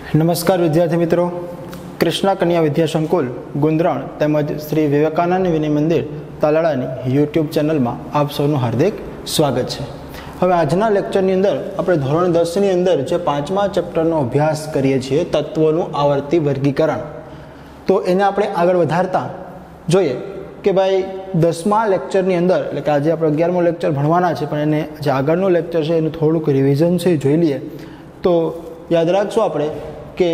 નમસ્કાર વિદ્યાર્થી મિત્રો, કૃષ્ણા કન્યા વિદ્યા સંકુલ ગુંદરણ તેમજ શ્રી વિવેકાનંદ વિનય મંદિર તાલાળાની યુટ્યુબ ચેનલમાં આપ સૌનું હાર્દિક સ્વાગત છે. હવે આજના લેક્ચરની અંદર આપણે ધોરણ 10ની અંદર જે 5મા ચેપ્ટરનો અભ્યાસ કરીએ છીએ, તત્વોનું આવર્તી વર્ગીકરણ, તો એને આપણે આગળ વધારતા જોઈએ કે ભાઈ 10મા લેક્ચરની અંદર, એટલે કે આજે આપણે 11મો લેક્ચર ભણવાના છે, પણ એને જે આગળનો લેક્ચર છે એનું થોડુંક રિવિઝન છે જોઈ લઈએ. તો યાદ રાખશું આપણે કે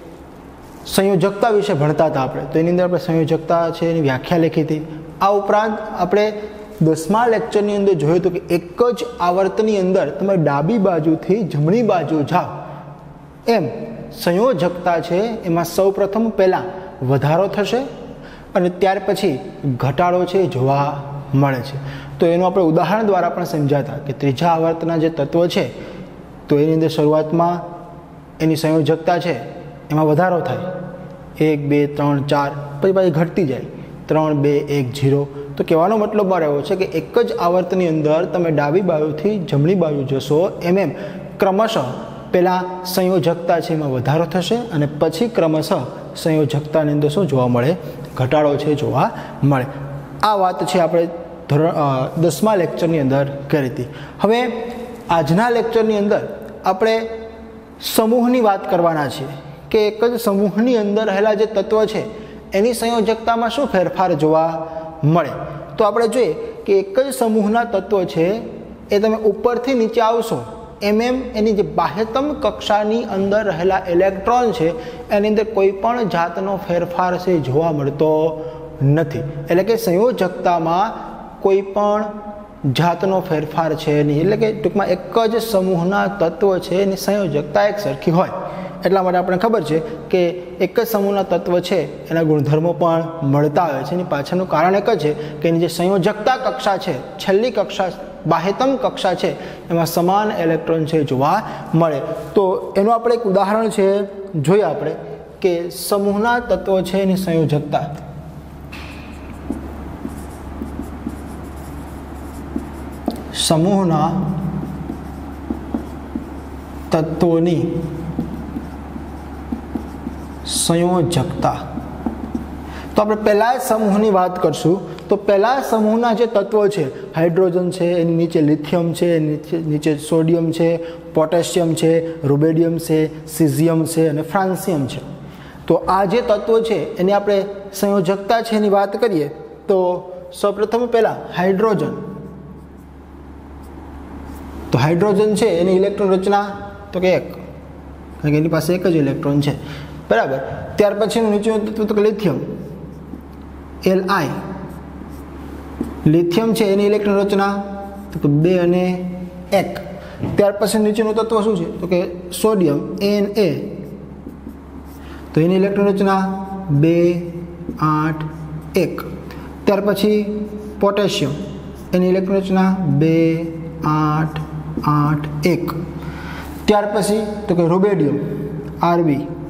સંયોજકતા વિશે ભણતા હતા આપણે, તો એની અંદર આપણે સંયોજકતા છે એની વ્યાખ્યા લખી હતી. આ ઉપરાંત આપણે 10મા લેક્ચરની અંદર જોયું હતું કે એક જ આવર્તની અંદર તમે ડાબી બાજુથી જમણી બાજુ જાઓ એમ સંયોજકતા છે એમાં સૌપ્રથમ પહેલાં વધારો થશે અને ત્યાર પછી ઘટાડો છે જોવા મળે છે. તો એનું આપણે ઉદાહરણ દ્વારા પણ સમજાતા કે ત્રીજા આવર્તના જે તત્વ છે તો એની અંદર શરૂઆતમાં એની સંયોજકતા છે એમાં વધારો થાય, 1 2 3 4, પછી પાછી ઘટતી જાય 3 2 1 0. તો કહેવાનો મતલબ મારો એવો છે કે એક જ આવર્તની અંદર તમે ડાબી બાજુથી જમણી બાજુ જશો એમ ક્રમશઃ પહેલાં સંયોજકતા છે એમાં વધારો થશે અને પછી ક્રમશઃ સંયોજકતાની અંદર શું જોવા મળે? ઘટાડો છે જોવા મળે. આ વાત છે આપણે 10મા લેક્ચરની અંદર કરી હતી. હવે આજના લેક્ચરની અંદર આપણે સમૂહની વાત કરવાના છીએ કે એક જ સમૂહની અંદર રહેલા જે તત્વ છે એની સંયોજકતામાં શું ફેરફાર જોવા મળે. તો આપણે જોઈએ કે એક જ સમૂહના તત્વ છે એ તમે ઉપરથી નીચે આવશો એમ એની જે બાહ્યતમ કક્ષાની અંદર રહેલા ઇલેક્ટ્રોન છે એની અંદર કોઈ પણ જાતનો ફેરફાર છે જોવા મળતો નથી. એટલે કે સંયોજકતામાં કોઈ પણ જાતનો ફેરફાર છે નહીં. એટલે કે ટૂંકમાં એક જ સમૂહના તત્વ છે એની સંયોજકતા એક સરખી હોય. એટલા માટે આપણે ખબર છે કે એક જ સમૂહના તત્વ છે એના ગુણધર્મો પણ મળતા હોય છે. એની પાછળનું કારણ એક જ છે કે એની જે સંયોજકતા કક્ષા છે, છેલ્લી કક્ષા, બાહ્યતમ કક્ષા છે એમાં સમાન ઇલેક્ટ્રોન છે જોવા મળે. તો એનું આપણે એક ઉદાહરણ છે જોઈએ આપણે કે સમૂહના તત્વો છે એની સંયોજકતા. સમૂહના તત્વોની સંયોજકતા. તો આપણે પહેલા સમૂહની વાત કરશું. તો પહેલા સમૂહના જે તત્વો છે, હાઇડ્રોજન છે, એની નીચે લિથિયમ છે, નીચે સોડિયમ છે, પોટેશિયમ છે, રૂબેડિયમ છે, સીઝિયમ છે અને ફ્રાન્સિયમ છે. તો આ જે તત્વો છે એની આપણે સંયોજકતા છે એની વાત કરીએ તો સૌપ્રથમ પહેલાં હાઇડ્રોજન. તો હાઇડ્રોજન છે એની ઇલેક્ટ્રોન રચના તો કે એક, કારણ કે એની પાસે એક જ ઇલેક્ટ્રોન છે, બરાબર. ત્યાર પછીનું નીચેનું તત્વ તો કે લિથિયમ, Li. લિથિયમ છે એની ઇલેક્ટ્રોન રચના તો કે 2 અને 1. ત્યાર પછી નીચેનું તત્વ શું છે તો કે સોડિયમ, Na. તો એની ઇલેક્ટ્રોન રચના 2 8 1. ત્યાર પછી પોટેશિયમ, એની ઇલેક્ટ્રોન રચના 2 8 8 1. ત્યાર પછી તો કે રૂબેડિયમ, Rb,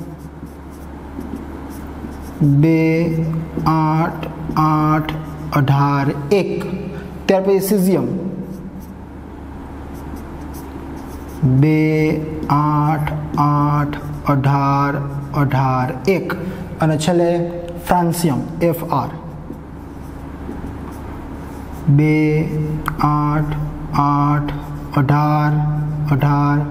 2 8 8 18 1. ત્યાર પછી સીઝિયમ, 2 8 8 18 18 1. અને છેલ્લે ફ્રાન્સિયમ, Fr, 2 8 8 18 18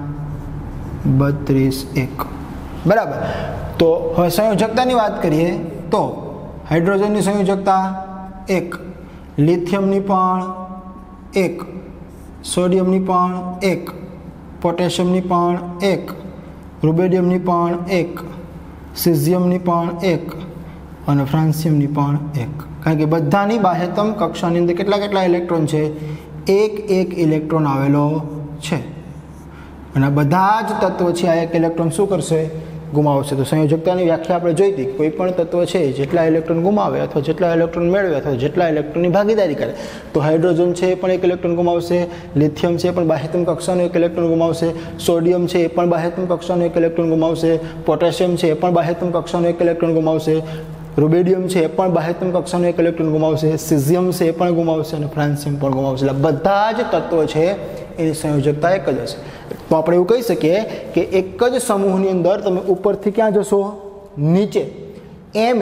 32 1. બરાબર. તો હવે સંયોજકતાની વાત કરીએ તો હાઇડ્રોજનની સંયોજકતા 1, લિથિયમની પણ 1, સોડિયમની પણ 1, પોટેશિયમની પણ 1, રૂબેડિયમની પણ 1, સીઝિયમની પણ 1 અને ફ્રાન્સિયમની પણ 1. કારણ કે બધાની બાહ્યતમ કક્ષાની અંદર કેટલા ઇલેક્ટ્રોન છે? એક ઇલેક્ટ્રોન આવેલો છે. અને બધા જ તત્વો છે આ એક ઇલેક્ટ્રોન શું કરશે? ગુમાવશે. તો સંયોજકતાની વ્યાખ્યા આપણે જોઈ હતી, કોઈ પણ તત્વ છે જેટલા ઇલેક્ટ્રોન ગુમાવે અથવા જેટલા ઇલેક્ટ્રોન મેળવે અથવા જેટલા ઇલેક્ટ્રોનની ભાગીદારી કરે, તો હાઇડ્રોજન છે એ પણ એક ઇલેક્ટ્રોન ગુમાવશે, લિથિયમ છે એ પણ બાહ્યતમ કક્ષાનું એક ઇલેક્ટ્રોન ગુમાવશે, સોડિયમ છે એ પણ બાહ્યતમ કક્ષાનું એક ઇલેક્ટ્રોન ગુમાવશે, પોટેશિયમ છે એ પણ બાહ્યતમ કક્ષાનું એક ઇલેક્ટ્રોન ગુમાવશે, રૂબેડિયમ છે એ પણ બાહ્યતમ કક્ષાનું એક ઇલેક્ટ્રોન ગુમાવશે, સીઝિયમ છે એ પણ ગુમાવશે અને ફ્રાન્સિયમ પણ ગુમાવશે. એટલે બધા જ તત્વો છે એની સંયોજકતા એક જ હશે. તો આપણે એવું કહી શકીએ કે એક જ સમૂહની અંદર તમે ઉપરથી ક્યાં જશો? નીચે. એમ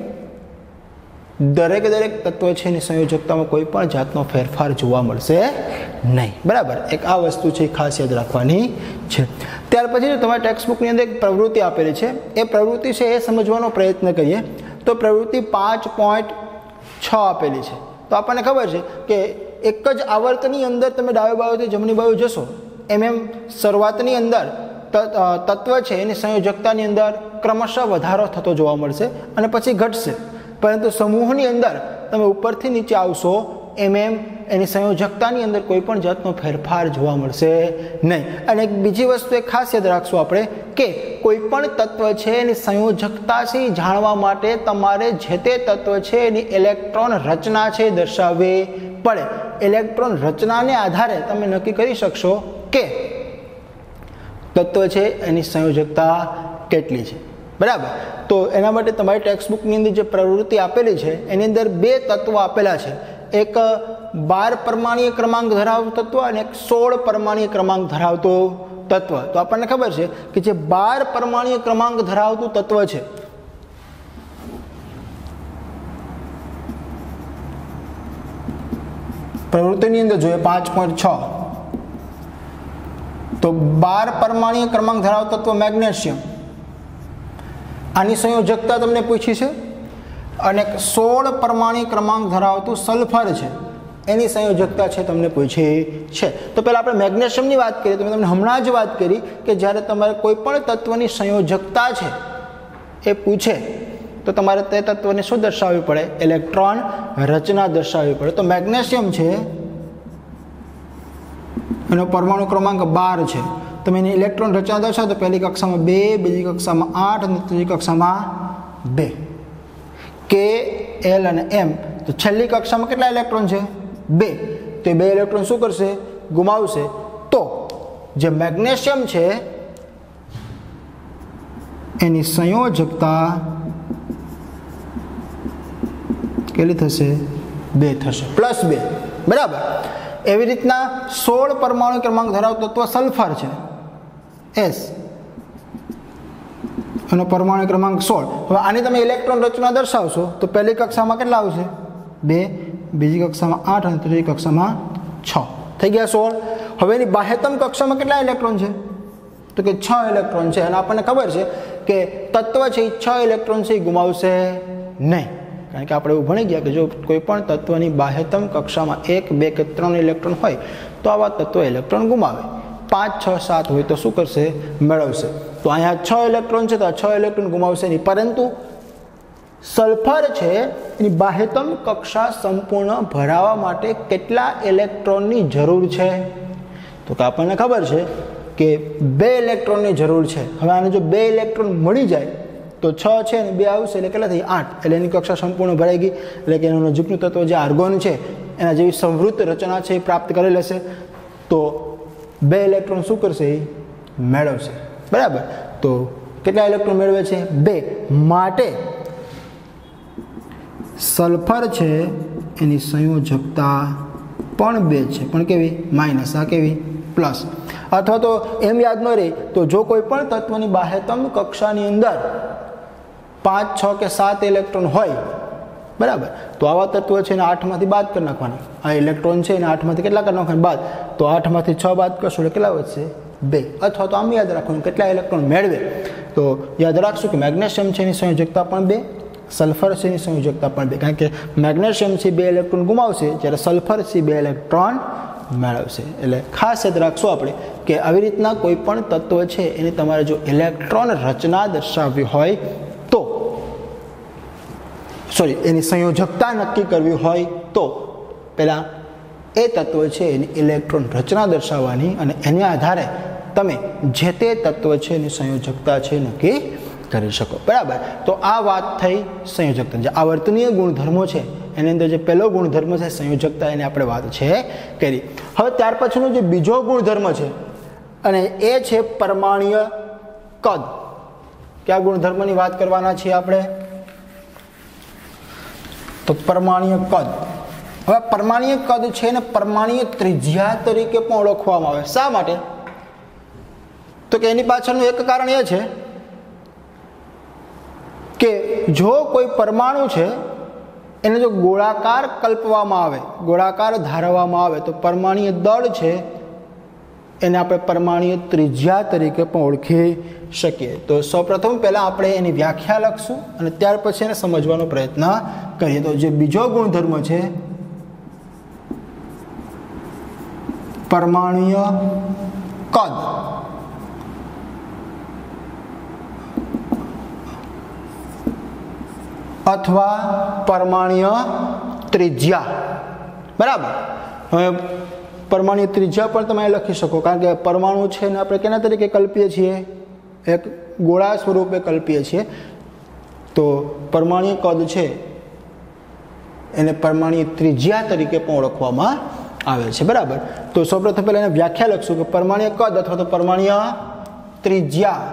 દરેક તત્વ છે એની સંયોજકતામાં કોઈ પણ જાતનો ફેરફાર જોવા મળશે નહીં. બરાબર, એક આ વસ્તુ છે ખાસ યાદ રાખવાની છે. ત્યાર પછી તમારા ટેક્સ્ટ બુકની અંદર એક પ્રવૃત્તિ આપેલી છે. એ પ્રવૃત્તિ છે એ સમજવાનો પ્રયત્ન કરીએ તો પ્રવૃત્તિ 5.6 આપેલી છે. તો આપણને ખબર છે કે એક જ આવર્તની અંદર તમે ડાબી બાજુથી જમણી બાજુ જશો એમ શરૂઆતની અંદર તત્વ છે એની સંયોજકતાની અંદર ક્રમશઃ વધારો થતો જોવા મળશે અને પછી ઘટશે. પરંતુ સમૂહની અંદર તમે ઉપરથી નીચે આવશો એમ એની સંયોજકતાની અંદર કોઈ પણ જાતનો ફેરફાર જોવા મળશે નહીં. અને એક બીજી વસ્તુ એક ખાસ યાદ રાખશું આપણે કે કોઈ પણ તત્વ છે એની સંયોજકતા છે જાણવા માટે તમારે જે તે તત્વ છે એની ઇલેક્ટ્રોન રચના છે દર્શાવવી પડે. ઇલેક્ટ્રોન રચનાને આધારે તમે નક્કી કરી શકશો કે તત્વ છે એની સંયોજકતા કેટલી છે. બરાબર, તો એના માટે તમારી ટેક્સ્ટ બુકની અંદર જે પ્રવૃત્તિ આપેલી છે એની અંદર 2 તત્વો આપેલા છે. એક 12 પરમાણુય ક્રમાંક ધરાવતું તત્વ અને એક 16 પરમાણુય ક્રમાંક ધરાવતું તત્વ. તો આપણને ખબર છે કે જે 12 પરમાણુય ક્રમાંક ધરાવતું તત્વ છે પ્રવૃત્તિની અંદર જોઈએ 5.6 તો 12 પરમાણુય ક્રમાંક ધરાવતું તત્વ મેગ્નેશિયમ, આની સંયોજકતા તમને પૂછી છે. અને 16 પરમાણુ ક્રમાંક ધરાવતું સલ્ફર છે એની સંયોજકતા છે તમને પૂછી છે. તો પહેલાં આપણે મેગ્નેશિયમની વાત કરીએ તો મેં તમને હમણાં જ વાત કરી કે જ્યારે તમારે કોઈ પણ તત્વની સંયોજકતા છે એ પૂછે તો તમારે તે તત્વને શું દર્શાવવી પડે? ઇલેક્ટ્રોન રચના દર્શાવવી પડે. તો મેગ્નેશિયમ છે એનો પરમાણુ ક્રમાંક 12 છે. તમે એની ઇલેક્ટ્રોન રચના દર્શાવો તો પહેલી કક્ષામાં 2, બીજી કક્ષામાં 8 અને ત્રીજી કક્ષામાં 2. કે એલ અને એમ. તો છેલ્લી કક્ષામાં કેટલા ઇલેક્ટ્રોન છે? 2. તો એ 2 ઇલેક્ટ્રોન શું કરશે? ગુમાવશે. તો જે મેગ્નેશિયમ છે એની સંયોજકતા કેટલી થશે? 2 થશે, +2. બરાબર. એવી રીતના 16 પરમાણુ ક્રમાંક ધરાવતું તત્વ સલ્ફર છે S, એનો પરમાણુ ક્રમાંક 16. હવે આની તમે ઇલેક્ટ્રોન રચના દર્શાવશો તો પહેલી કક્ષામાં કેટલા આવશે? 2, બીજી કક્ષામાં 8 અને ત્રીજી કક્ષામાં 6. થઈ ગયા 16. હવે એની બાહ્યતમ કક્ષામાં કેટલા ઇલેક્ટ્રોન છે? તો કે 6 ઇલેક્ટ્રોન છે. અને આપણને ખબર છે કે તત્વ છે એ 6 ઇલેક્ટ્રોન છે એ ગુમાવશે નહીં. કારણ કે આપણે એવું ભણી ગયા કે જો કોઈ પણ તત્વની બાહ્યતમ કક્ષામાં 1, 2 કે 3 ઇલેક્ટ્રોન હોય તો આવા તત્વ ઇલેક્ટ્રોન ગુમાવે. 5, 6, 7 હોય તો શું કરશે? મેળવશે. તો અહીંયા 6 ઇલેક્ટ્રોન છે તો આ 6 ઇલેક્ટ્રોન ગુમાવશે નહીં. પરંતુ સલ્ફર છે એની બાહ્યતમ કક્ષા સંપૂર્ણ ભરાવા માટે કેટલા ઇલેક્ટ્રોનની જરૂર છે? તો કે આપણને ખબર છે કે 2 ઇલેક્ટ્રોનની જરૂર છે. હવે આને જો 2 ઇલેક્ટ્રોન મળી જાય તો 6 છે અને 2 આવશે એટલે કેટલા થઈ? 8. એટલે એની કક્ષા સંપૂર્ણ ભરાઈ ગઈ. એટલે કે એનું નજીકનું તત્વ જે આર્ગોન છે એના જેવી સમૃદ્ધ રચના છે એ પ્રાપ્ત કરી લેશે. તો 2 ઇલેક્ટ્રોન શું કરશે? એ મેળવશે. બરાબર. તો કેટલા ઇલેક્ટ્રોન મેળવે છે? 2. માટે સલ્ફર છે એની સંયોજકતા પણ 2 છે, પણ કેવી? માઇનસ. આ કેવી? પ્લસ. અથવા તો એમ યાદ ન રહે તો જો કોઈ પણ તત્વની બાહ્યતમ કક્ષાની અંદર 5, 6 કે 7 ઇલેક્ટ્રોન હોય, બરાબર, તો આવા તત્વો છે એને 8માંથી બાદ કરી નાખવાના. આ ઇલેક્ટ્રોન છે એને 8માંથી કેટલા કરી નાખવાના? બાદ. તો 8માંથી 6 બાદ કરશો એટલે કેટલા વધશે? 2. અથવા તો આમ યાદ રાખવાનું કેટલા ઇલેક્ટ્રોન મેળવે. તો યાદ રાખશું કે મેગ્નેશિયમ છે એની સંયોજકતા પણ 2, સલ્ફર છે એની સંયોજકતા પણ 2. કારણ કે મેગ્નેશિયમ છે 2 ઇલેક્ટ્રોન ગુમાવશે જ્યારે સલ્ફર છે 2 ઇલેક્ટ્રોન મેળવશે. એટલે ખાસ યાદ રાખશું આપણે કે આવી રીતના કોઈ પણ તત્વ છે એની તમારે જો ઇલેક્ટ્રોન રચના દર્શાવવી હોય તો એની સંયોજકતા નક્કી કરવી હોય તો પહેલાં એ તત્વ છે એની ઇલેક્ટ્રોન રચના દર્શાવવાની અને એના આધારે તમે જે તે તત્વ છે એની સંયોજકતા છે નક્કી કરી શકો. બરાબર. તો આ વાત થઈ સંયોજકતા. જે આવર્તનીય ગુણધર્મો છે એની અંદર જે પહેલો ગુણધર્મ છે સંયોજકતા, એની આપણે વાત છે કરી. હવે ત્યાર પછીનો જે બીજો ગુણધર્મ છે અને એ છે પરમાણુય કદ. કયા ગુણધર્મની વાત કરવાના છીએ આપણે? તો પરમાણુય કદ. હવે પરમાણ્વીય કદ છે ને પરમાણ્વીય ત્રિજ્યા તરીકે પણ ઓળખવામાં આવે. શા માટે? તો કે એની પાછળનું એક કારણ એ છે કે જો કોઈ પરમાણુ છે એને જો ગોળાકાર કલ્પવામાં આવે, ગોળાકાર ધારવામાં આવે, તો પરમાણ્વીય દળ છે એને આપણે પરમાણ્વીય ત્રિજ્યા તરીકે પણ ઓળખી શકીએ. તો સૌપ્રથમ પહેલાં આપણે એની વ્યાખ્યા લખશું અને ત્યાર પછી એને સમજવાનો પ્રયત્ન કરીએ. તો જે બીજો ગુણધર્મ છે પરમાણ્વીય કદ અથવા પરમાણ્વીય ત્રિજ્યા. બરાબર. હવે પરમાણ્વીય ત્રિજ્યા પણ તમે લખી શકો, કારણ કે પરમાણુ છે ને આપણે કેના તરીકે કલ્પીએ છીએ? એક ગોળા સ્વરૂપે કલ્પીએ છીએ. તો પરમાણ્વીય કદ છે એને પરમાણ્વીય ત્રિજ્યા તરીકે પણ ઓળખવામાં આવે છે. બરાબર. તો સૌપ્રથમ પહેલાં એને વ્યાખ્યા લખશું કે પરમાણ્વીય કદ અથવા તો પરમાણ્વીય ત્રિજ્યા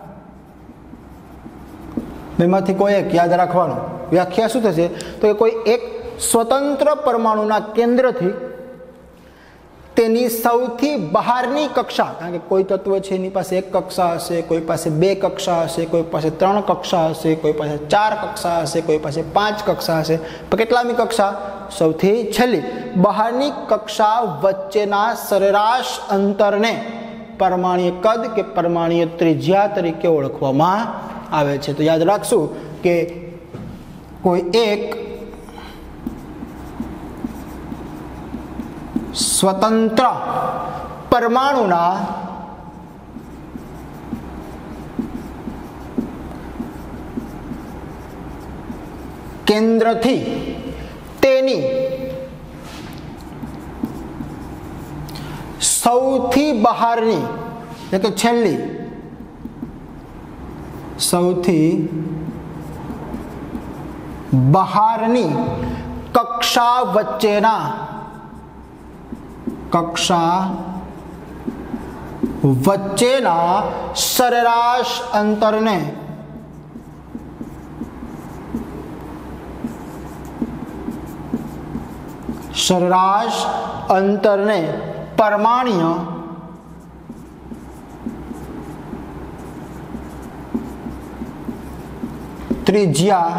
બેમાંથી કોઈ એક યાદ રાખવાનું. વ્યાખ્યા શું થશે? તો કે કોઈ એક સ્વતંત્ર પરમાણુના કેન્દ્રથી તેની સૌથી બહારની કક્ષા, કારણ કે કોઈ તત્વ છે એની પાસે એક કક્ષા હશે, કોઈ પાસે બે કક્ષા હશે, કોઈ પાસે ત્રણ કક્ષા હશે, કોઈ પાસે ચાર કક્ષા હશે, કોઈ પાસે પાંચ કક્ષા હશે. પણ કેટલામી કક્ષા? સૌથી છેલ્લી બહારની કક્ષા વચ્ચેના સરેરાશ અંતરને પરમાણ્વીય કદ કે પરમાણ્વીય ત્રિજ્યા તરીકે ઓળખવામાં આવે છે. તો યાદ રાખશું કે કોઈ એક સ્વતંત્ર પરમાણુના કેન્દ્રથી તેની સૌથી બહારની એટલે કે છેલ્લી સૌથી બહારની કક્ષા વચ્ચેના સરેરાશ અંતરને પરમાણ્વીય ત્રિજ્યા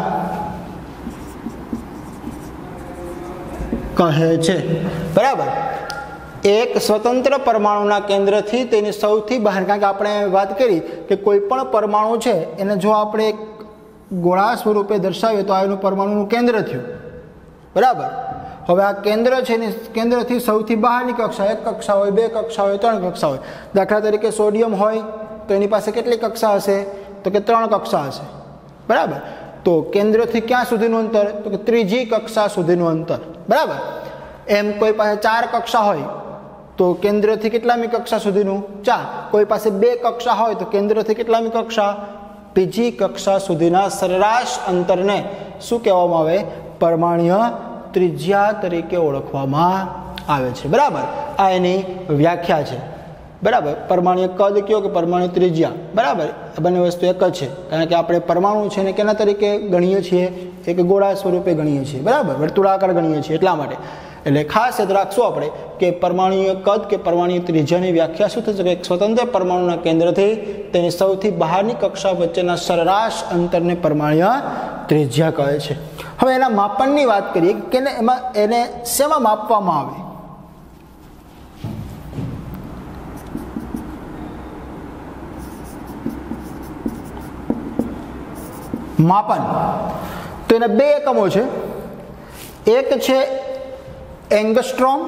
કહે છે. બરાબર. એક સ્વતંત્ર પરમાણુના કેન્દ્રથી તેની સૌથી બહાર, કારણ કે આપણે વાત કરી કે કોઈ પણ પરમાણુ છે એને જો આપણે એક ગોળા સ્વરૂપે દર્શાવીએ તો આ એનું પરમાણુનું કેન્દ્ર થયું. બરાબર. હવે આ કેન્દ્ર છે એની કેન્દ્રથી સૌથી બહારની કક્ષા, એક કક્ષા હોય, બે કક્ષા હોય, ત્રણ કક્ષા હોય. દાખલા તરીકે સોડિયમ હોય તો એની પાસે કેટલી કક્ષા હશે? તો કે ત્રણ કક્ષા હશે. બરાબર. તો કેન્દ્રથી ક્યાં સુધીનું અંતર? તો કે ત્રીજી કક્ષા સુધીનું અંતર. બરાબર. એમ કોઈ પાસે ચાર કક્ષા હોય તો કેન્દ્રથી કેટલામી કક્ષા સુધીનું? ચાર. કોઈ પાસે બે કક્ષા હોય તો કેન્દ્રથી કેટલામી કક્ષા? બીજી કક્ષા સુધીના સરેરાશ અંતરને શું કહેવામાં આવે? પરમાણ્વીય ત્રિજ્યા તરીકે ઓળખવામાં આવે છે. બરાબર. આ એની વ્યાખ્યા છે. બરાબર. પરમાણ્વીય કદ કયો કે પરમાણ્વીય ત્રિજ્યા. બરાબર. બંને વસ્તુ એક જ છે, કારણ કે આપણે પરમાણુ છે ને કેના તરીકે ગણીએ છીએ? એક ગોળા સ્વરૂપે ગણીએ છીએ. બરાબર. વર્તુળાકાર ગણીએ છીએ. એટલા માટે એટલે ખાસ યાદ રાખશું આપણે કે પરમાણ્વીય કદ કે પરમાણ્વીય ત્રિજ્યાની વ્યાખ્યા શું થશે? કે એક સ્વતંત્ર પરમાણુના કેન્દ્રથી તેની સૌથી બહારની કક્ષા વચ્ચેના સરેરાશ અંતરને પરમાણ્વીય ત્રિજ્યા કહે છે. હવે એના માપનની વાત કરીએ કે એમાં એને શેમાં માપવામાં આવે? માપન. તો એના બે એકમો છે. એક છે એંગસ્ટ્રોમ,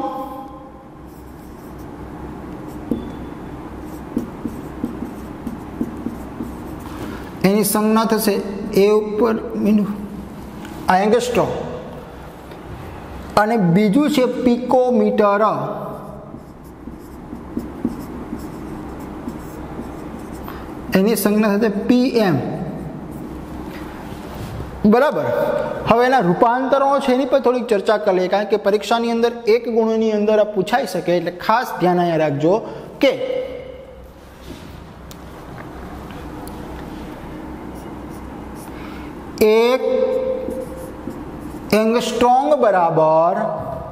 એની સંજ્ઞા થશે એ ઉપર આ એંગસ્ટ્રોમ, અને બીજું છે પિકોમીટર, એની સંજ્ઞા થશે PM. બરાબર. હવે એના રૂપાંતરો છે એની પર થોડીક ચર્ચા કરી લઈએ, કારણ કે પરીક્ષાની અંદર એક ગુણની અંદર આ પૂછાઈ શકે, એટલે ખાસ ધ્યાન અહીંયા રાખજો કે એક એંગસ્ટ્રોમ બરાબર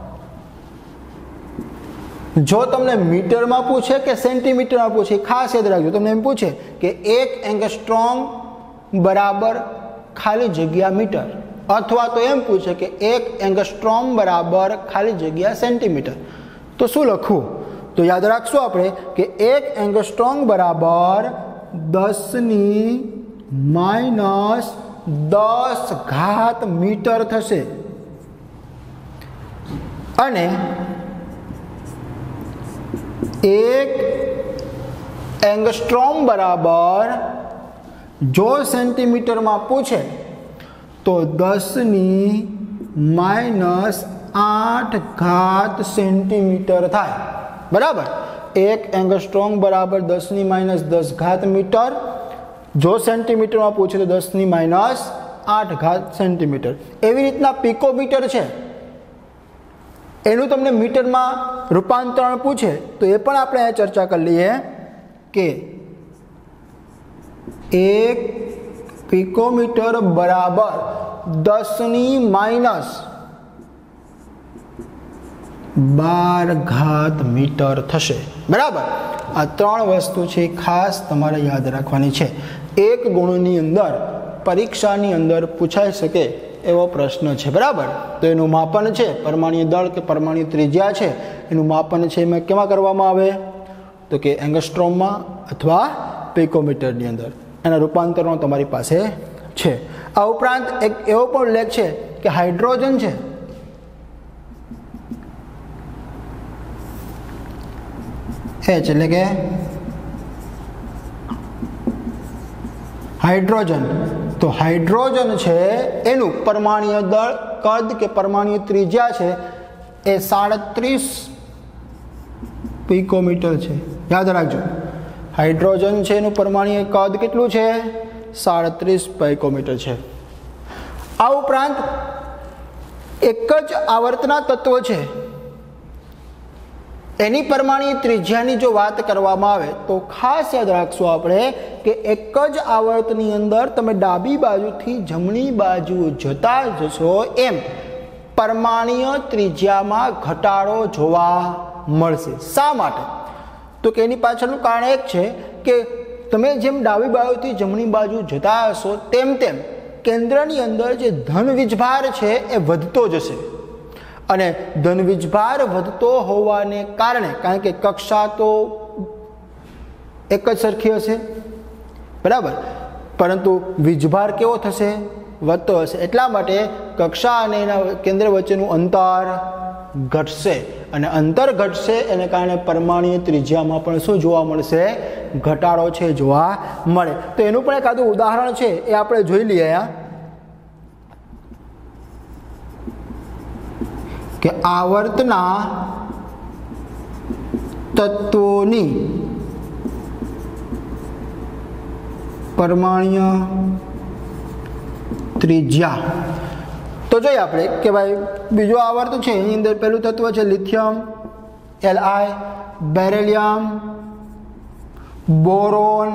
જો તમને મીટરમાં પૂછે કે સેન્ટીમીટરમાં પૂછે, ખાસ યાદ રાખજો. તમને એમ પૂછે કે 1 એંગસ્ટ્રોમ બરાબર ખાલી જગ્યા મીટર, અથવા તો એમ પૂછે કે 1 એંગસ્ટ્રોમ બરાબર ખાલી જગ્યા સેન્ટીમીટર, તો શું લખવું? તો યાદ રાખશું આપણે કે 1 એંગસ્ટ્રોમ બરાબર 10⁻10 મીટર થશે. અને 1 એંગસ્ટ્રોમ બરાબર જો સેન્ટીમીટરમાં પૂછે તો 10⁻8 સેન્ટીમીટર થાય. બરાબર. 1 એંગસ્ટ્રોમ બરાબર 10⁻10 મીટર, જો સેન્ટીમીટરમાં પૂછે તો 10⁻8 સેન્ટીમીટર. એવી રીતના પિકોમીટર છે, એનું તમને મીટરમાં રૂપાંતરણ પૂછે તો એ પણ આપણે અહીંયા ચર્ચા કરી લઈએ કે 1 પિકોમીટર બરાબર 10⁻12 મીટર થશે. બરાબર. આ 3 વસ્તુ છે ખાસ તમારે યાદ રાખવાની છે. એક ગુણની અંદર પરીક્ષાની અંદર પૂછાઈ શકે એવો પ્રશ્ન છે. બરાબર. તો એનું માપન છે પરમાણ્વીય દળ કે પરમાણ્વીય ત્રિજ્યા છે, એનું માપન છે એમાં કેમાં કરવામાં આવે? તો કે એંગસ્ટ્રોમમાં અથવા પિકોમીટરની અંદર. એના રૂપાંતરણો તમારી પાસે છે. આ ઉપરાંત એક એવો પણ લેખ છે કે હાઇડ્રોજન છે, એટલે કે હાઇડ્રોજન. તો હાઇડ્રોજન છે એનું પરમાણ્વીય દળ કદ કે પરમાણ્વીય ત્રિજ્યા છે એ 37 પિકોમીટર છે. યાદ રાખજો, હાઇડ્રોજન છે એનું પરમાણ્વીય કદ કેટલું છે? 37 પિકોમીટર છે. આ ઉપરાંત એક જ આવર્તના તત્વ છે, એની પરમાણ્વીય ત્રિજ્યાની જો વાત કરવામાં આવે તો ખાસ યાદ રાખશું આપણે કે એક જ આવર્તની અંદર તમે ડાબી બાજુથી જમણી બાજુ જતા જશો એમ પરમાણ્વીય ત્રિજ્યામાં ઘટાડો જોવા મળશે. શા માટે? તો કે એની પાછળનું કારણ એક છે કે તમે જેમ ડાબી બાજુથી જમણી બાજુ જતા હશો તેમ તેમ કેન્દ્રની અંદર જે ધન વીજભાર છે એ વધતો જશે. અને ધન વીજભાર વધતો હોવાને કારણે, કારણ કે કક્ષા તો એક જ સરખી હશે, બરાબર, પરંતુ વીજભાર કેવો થશે? વધતો હશે. એટલા માટે કક્ષા અને એના કેન્દ્ર વચ્ચેનું અંતર ઘટશે. અને અંતર ઘટશે એને કારણે પરમાણ્વીય ત્રિજ્યામાં પણ શું જોવા મળશે? ઘટાડો છે જોવા મળે. તો એનું પણ એકાદું ઉદાહરણ છે એ આપણે જોઈ લઈએ કે આવર્તના તત્વોની પરમાણ્વીય ત્રિજ્યા. તો જોઈએ આપણે કે ભાઈ બીજો આવર્ત છે એની અંદર પહેલું તત્વ છે lithium, Li, beryllium, boron,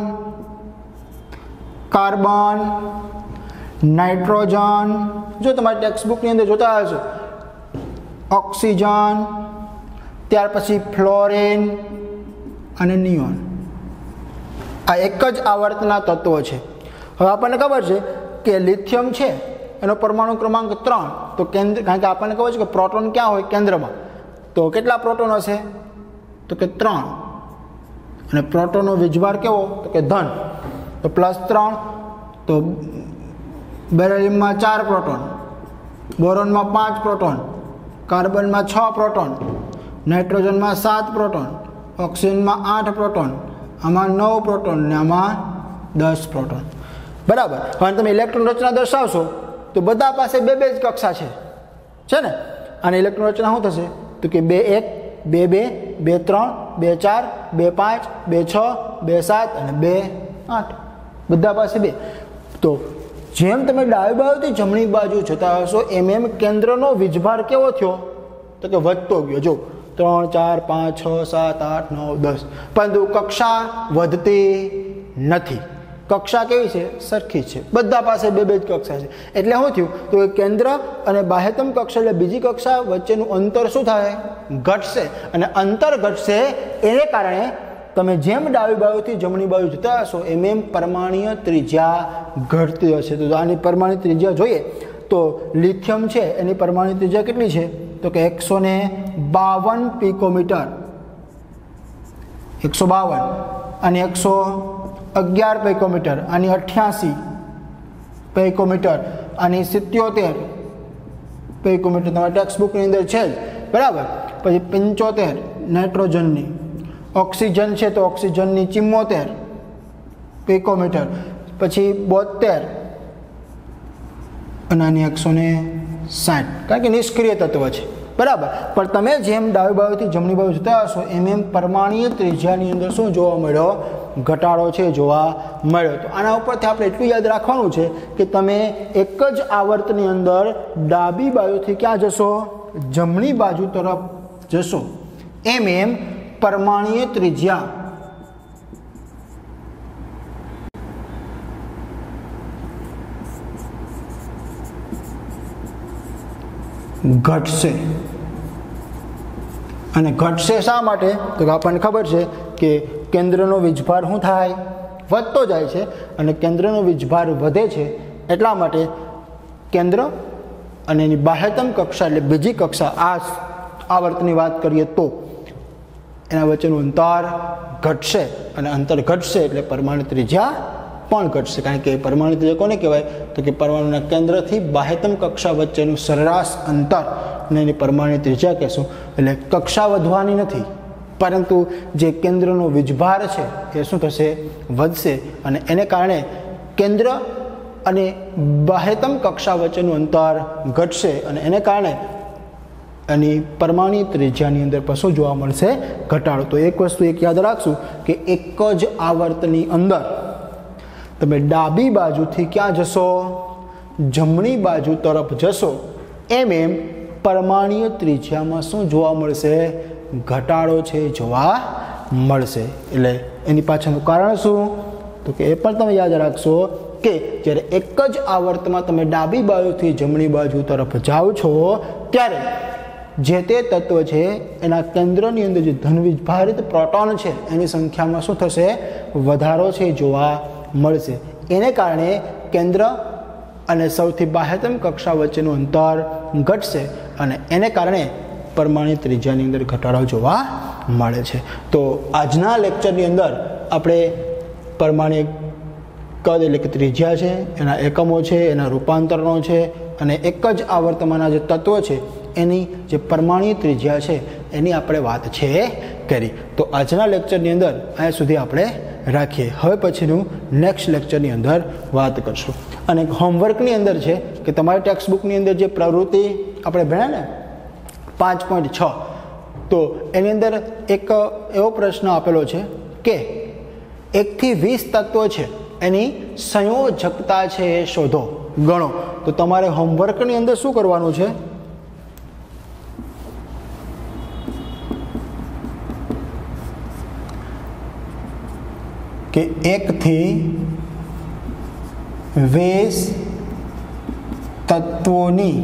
carbon, nitrogen, જો તમારી ટેક્સ્ટબુકની અંદર જોતા હશો, ઓક્સિજન, ત્યાર પછી ફ્લોરિન અને નિયોન. આ એક જ આવર્તના તત્વો છે. હવે આપણને ખબર છે કે લિથિયમ છે એનો પરમાણુ ક્રમાંક 3, તો કેન્દ્ર, કારણ કે આપણને ખબર છે કે પ્રોટોન ક્યાં હોય? કેન્દ્રમાં. તો કેટલા પ્રોટોન હશે? તો કે 3. અને પ્રોટોનનો વીજભાર કેવો? તો કે ધન, તો +3. તો બેરિલિયમમાં 4 પ્રોટોન, બોરોનમાં 5 પ્રોટોન, કાર્બનમાં 6 પ્રોટોન, નાઇટ્રોજનમાં 7 પ્રોટોન, ઓક્સિજનમાં 8 પ્રોટોન, આમાં 9 પ્રોટોન ને આમાં 10 પ્રોટોન. બરાબર. હવે તમે ઇલેક્ટ્રોન રચના દર્શાવશો તો બધા પાસે 2 જ કક્ષા છે ને? અને ઇલેક્ટ્રોન રચના શું થશે? તો કે 2 1, 2 2, 2 3, 2 4, 2 5, 2 6, 2 7 અને 2 8. બધા પાસે 2. તો જેમ તમે ડાબી બાજુથી જમણી બાજુ જતા હશો એમ એમ કેન્દ્રનો વીજભાર કેવો થયો? તો કે વધતો ગયો. જો 3 4 5 6 7 8 9 10, પરંતુ કક્ષા વધતી નથી. કક્ષા કેવી છે? સરખી છે, બધા પાસે બે બે જ કક્ષા છે. એટલે શું થયું? તો કેન્દ્ર અને બાહ્યતમ કક્ષા એટલે બીજી કક્ષા વચ્ચેનું અંતર શું થાય? ઘટશે. અને અંતર ઘટશે એને કારણે તમે જેમ ડાબી બાજુથી જમણી બાજુ જતા હશો એમ પરમાણ્વીય ત્રિજ્યા ઘટતી હશે. તો આની પરમાણ્વીય ત્રિજ્યા જોઈએ તો લિથિયમ છે એની પરમાણ્વીય ત્રિજ્યા કેટલી છે? તો કે 152 પિકોમીટર, 152, અને 111 પિકોમીટર, આની 88 પિકોમીટર, આની 77 પિકોમીટર તમારા ટેક્સ્ટ બુકની અંદર છે જ, બરાબર. પછી 75 નાઇટ્રોજનની, ઓક્સિજન છે તો ઓક્સિજનની 74 પિકોમીટર, પછી 72 અને આની 160, કારણ કે નિષ્ક્રિય તત્વ છે, બરાબર. પણ તમે જેમ ડાબી બાજુથી જમણી બાજુ જતા હશો એમ પરમાણ્વીય ત્રિજ્યાની અંદર શું જોવા મળ્યો? ઘટાડો છે જોવા મળ્યો. તો આના ઉપરથી આપણે એટલું યાદ રાખવાનું છે કે તમે એક જ આવર્તની અંદર ડાબી બાજુથી ક્યાં જશો? જમણી બાજુ તરફ જશો એમ પરમાણ્વીય ત્રિજ્યા ઘટશે. અને ઘટશે શા માટે? તો આપણને ખબર છે કે કેન્દ્રનો વીજભાર શું થાય? વધતો જાય છે. અને કેન્દ્રનો વીજભાર વધે છે એટલા માટે કેન્દ્ર અને એની બાહ્યતમ કક્ષા એટલે બીજી કક્ષા, આ આવર્તની વાત કરીએ તો એના વચ્ચેનું અંતર ઘટશે. અને અંતર ઘટશે એટલે પરમાણુ ત્રિજ્યા પણ ઘટશે. કારણ કે પરમાણુ ત્રિજ્યા કોને કહેવાય? તો કે પરમાણુના કેન્દ્રથી બાહ્યતમ કક્ષા વચ્ચેનું સરેરાશ અંતર ને એની પરમાણુ ત્રિજ્યા કહેશું. એટલે કક્ષા વધવાની નથી, પરંતુ જે કેન્દ્રનો વીજભાર છે એ શું થશે? વધશે. અને એને કારણે કેન્દ્ર અને બાહ્યતમ કક્ષા વચ્ચેનું અંતર ઘટશે. અને એને કારણે એની પરમાણુ ત્રિજ્યાની અંદર પાછું જોવા મળશે ઘટાડો. તો એક વસ્તુ એક યાદ રાખશું કે એક જ આવર્તની અંદર તમે ડાબી બાજુથી ક્યાં જશો? જમણી બાજુ તરફ જશો એમ પરમાણ્વીય ત્રિજ્યામાં શું જોવા મળશે? ઘટાડો છે જોવા મળશે. એટલે એની પાછળનું કારણ શું? તો કે એ પણ તમે યાદ રાખશો કે જ્યારે એક જ આવર્તમાં તમે ડાબી બાજુથી જમણી બાજુ તરફ જાઓ છો ત્યારે જે તે તત્વ છે એના કેન્દ્રની અંદર જે ધનવીજભારિત પ્રોટોન છે એની સંખ્યામાં શું થશે? વધારો છે જોવા મળશે. એને કારણે કેન્દ્ર અને સૌથી બાહ્યતમ કક્ષા વચ્ચેનું અંતર ઘટશે અને એને કારણે પરમાણુ ત્રિજ્યાની અંદર ઘટાડો જોવા મળે છે. તો આજના લેક્ચરની અંદર આપણે પરમાણુ કદ એટલે કે ત્રિજ્યા છે, એના એકમો છે, એના રૂપાંતરણો છે અને એક જ આવર્તમાંના જે તત્વો છે એની જે પરમાણુ ત્રિજ્યા છે એની આપણે વાત છે કરી. તો આજના લેક્ચરની અંદર અહીંયા સુધી આપણે રાખીએ. હવે પછીનું નેક્સ્ટ લેક્ચરની અંદર વાત કરશું. અને હોમવર્કની અંદર છે કે તમારી ટેક્સ્ટ બુકની અંદર જે પ્રવૃત્તિ આપણે ભણ્યા ને 5.6, તો એની અંદર એક એવો પ્રશ્ન આપેલો છે કે 1 થી 20 તત્વો છે એની સંયોજકતા છે એ શોધો, ગણો. તો તમારે હોમવર્કની અંદર શું કરવાનું છે? કે 1 થી 20 તત્વોની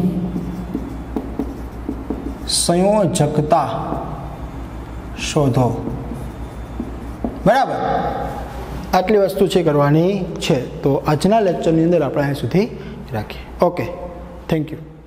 સંયોજકતા શોધો, બરાબર. આટલી વસ્તુ છે કરવાની છે. તો આજના લેક્ચરની અંદર આપણે અહીં સુધી રાખીએ. Okay, thank you.